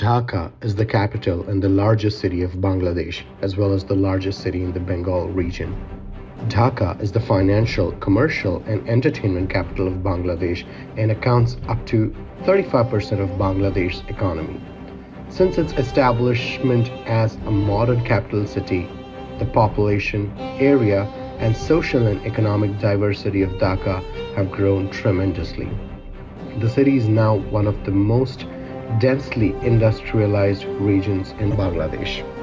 Dhaka is the capital and the largest city of Bangladesh, as well as the largest city in the Bengal region. Dhaka is the financial, commercial, and entertainment capital of Bangladesh and accounts up to 35% of Bangladesh's economy. Since its establishment as a modern capital city, the population, area, and social and economic diversity of Dhaka have grown tremendously. The city is now one of the most densely industrialized regions in Bangladesh.